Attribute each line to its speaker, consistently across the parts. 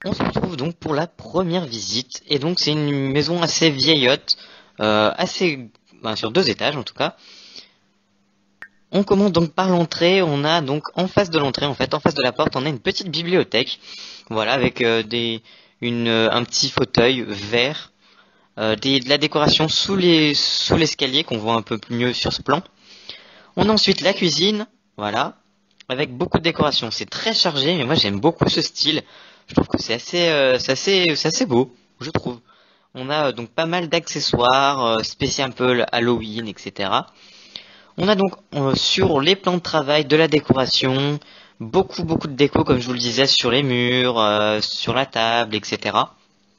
Speaker 1: On se retrouve donc pour la première visite, et donc c'est une maison assez vieillotte, sur 2 étages en tout cas. On commence donc par l'entrée, on a donc en face de l'entrée, en fait, en face de la porte, on a une petite bibliothèque, voilà, avec un petit fauteuil vert, de la décoration sous l'escalier qu'on voit un peu mieux sur ce plan. On a ensuite la cuisine, voilà, avec beaucoup de décoration. C'est très chargé, mais moi j'aime beaucoup ce style. Je trouve que c'est assez beau, je trouve. On a donc pas mal d'accessoires, spécial un peu Halloween, etc. On a donc sur les plans de travail de la décoration, beaucoup de déco, comme je vous le disais, sur les murs, sur la table, etc.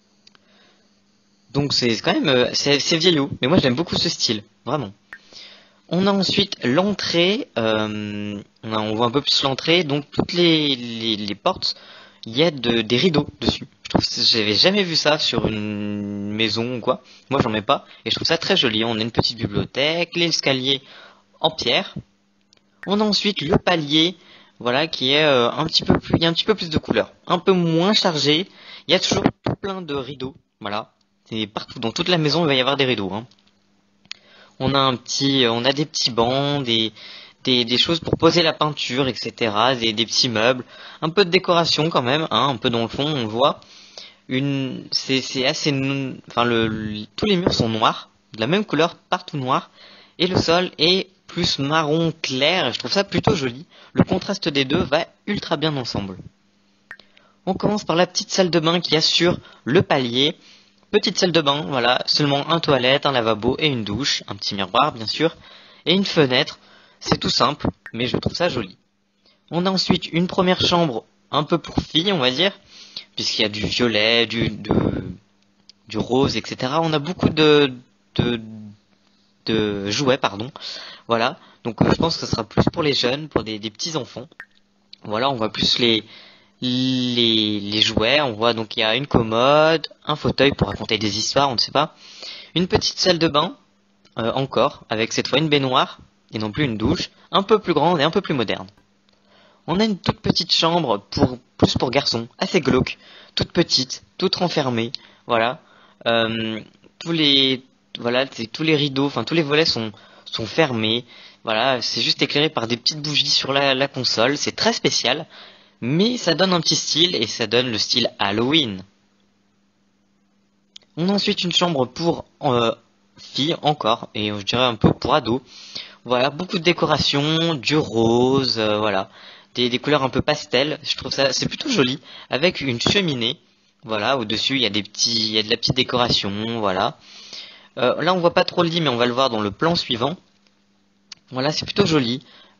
Speaker 1: Donc c'est quand même, c'est vieillot, mais moi j'aime beaucoup ce style, vraiment. On a ensuite l'entrée, on voit un peu plus l'entrée, donc toutes les portes, il y a des rideaux dessus. Je trouve que j'avais jamais vu ça sur une maison ou quoi. Moi j'en mets pas, et je trouve ça très joli. On a une petite bibliothèque, l'escalier en pierre. On a ensuite le palier, voilà, qui est un petit peu plus, il y a un petit peu plus de couleur, un peu moins chargé. Il y a toujours tout plein de rideaux, voilà. C'est partout, dans toute la maison, il va y avoir des rideaux, hein. On a des petits bancs, des choses pour poser la peinture, etc. Des petits meubles, un peu de décoration quand même, hein, un peu dans le fond, on voit. C'est assez, enfin tous les murs sont noirs, de la même couleur, partout noir, et le sol est plus marron clair. Je trouve ça plutôt joli. Le contraste des deux va ultra bien ensemble. On commence par la petite salle de bain qu'il y a sur le palier. Petite salle de bain, voilà, seulement un toilette, un lavabo et une douche, un petit miroir bien sûr, et une fenêtre. C'est tout simple, mais je trouve ça joli. On a ensuite une première chambre un peu pour filles, on va dire, puisqu'il y a du violet, du rose, etc. On a beaucoup de, de jouets, pardon. Voilà, donc je pense que ce sera plus pour les jeunes, pour des petits enfants. Voilà, on voit plus les jouets. On voit donc il y a une commode, un fauteuil pour raconter des histoires, on ne sait pas. Une petite salle de bain, encore, avec cette fois une baignoire, et non plus une douche, un peu plus grande et un peu plus moderne. On a une toute petite chambre plus pour garçons, assez glauque, toute petite, toute renfermée, voilà. Euh, tous les, tous les rideaux, enfin tous les volets sont fermés, voilà. C'est juste éclairé par des petites bougies sur la console, c'est très spécial, mais ça donne un petit style et ça donne le style Halloween. On a ensuite une chambre pour filles encore, et je dirais un peu pour ados. Voilà, beaucoup de décorations, du rose, voilà, des couleurs un peu pastel. Je trouve ça, c'est plutôt joli, avec une cheminée. Voilà, au-dessus il y a de la petite décoration, voilà. Là on voit pas trop le lit, mais on va le voir dans le plan suivant. Voilà, c'est plutôt joli.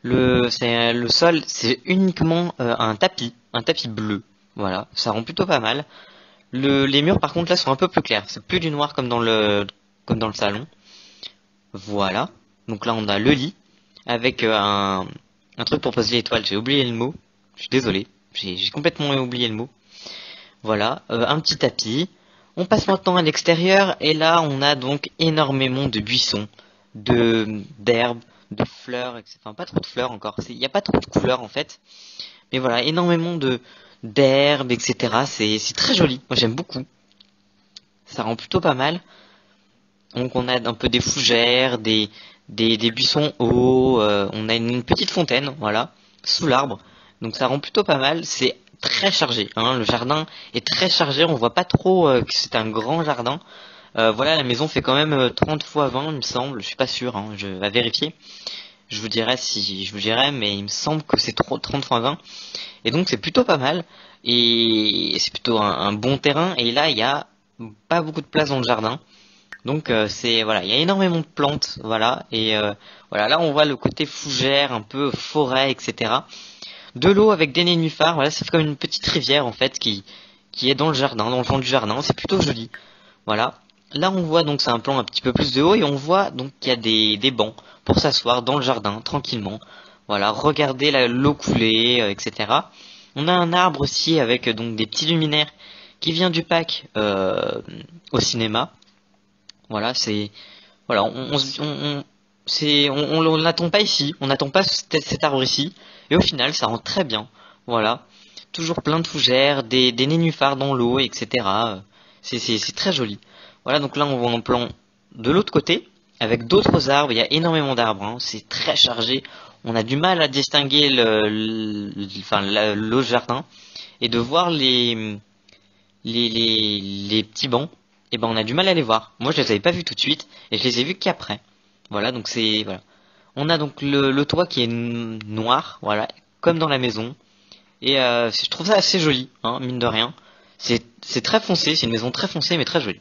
Speaker 1: Le sol, c'est uniquement un tapis bleu. Voilà, ça rend plutôt pas mal. Les murs par contre là sont un peu plus clairs. C'est plus du noir comme dans le salon. Voilà. Donc là on a le lit avec un truc pour poser l'étoile. J'ai oublié le mot. Je suis désolé. J'ai complètement oublié le mot. Voilà, un petit tapis. On passe maintenant à l'extérieur et là on a donc énormément de buissons, d'herbes, de fleurs, etc. Enfin pas trop de fleurs encore. Il n'y a pas trop de couleurs en fait. Mais voilà, énormément de d'herbes, etc. C'est très joli. Moi j'aime beaucoup. Ça rend plutôt pas mal. Donc on a un peu des fougères, des buissons hauts, on a une petite fontaine, voilà, sous l'arbre. Donc ça rend plutôt pas mal. C'est très chargé, hein. Le jardin est très chargé. On voit pas trop que c'est un grand jardin. Voilà, la maison fait quand même 30 fois 20, il me semble. Je suis pas sûr, hein. Je vais vérifier. Je vous dirai si je vous dirai, mais il me semble que c'est 30 fois 20. Et donc c'est plutôt pas mal. Et c'est plutôt un bon terrain. Et là, il y a pas beaucoup de place dans le jardin. Donc c'est voilà, il y a énormément de plantes, voilà, et voilà, là on voit le côté fougère, un peu forêt, etc. De l'eau avec des nénuphars, voilà, c'est comme une petite rivière en fait qui est dans le jardin, dans le fond du jardin, c'est plutôt joli, voilà. Là on voit donc c'est un plan un petit peu plus de haut et on voit donc qu'il y a des bancs pour s'asseoir dans le jardin tranquillement, voilà, regarder l'eau couler, etc. On a un arbre aussi avec donc des petits luminaires qui vient du pack au cinéma. Voilà, c'est voilà, on l'attend pas ici, on n'attend pas cet arbre ici, et au final, ça rend très bien. Voilà, toujours plein de fougères, des nénuphars dans l'eau, etc. C'est très joli. Voilà, donc là on voit un plan de l'autre côté, avec d'autres arbres, il y a énormément d'arbres, hein, c'est très chargé, on a du mal à distinguer le jardin, et de voir les petits bancs, et ben on a du mal à les voir. Moi je les avais pas vus tout de suite, et je les ai vus qu'après. Voilà, donc c'est, voilà. On a donc le toit qui est noir, voilà, comme dans la maison, et je trouve ça assez joli, hein, mine de rien. C'est très foncé, c'est une maison très foncée mais très jolie.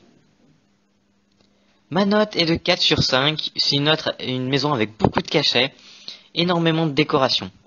Speaker 1: Ma note est de 4 sur 5, c'est une maison avec beaucoup de cachets, énormément de décoration.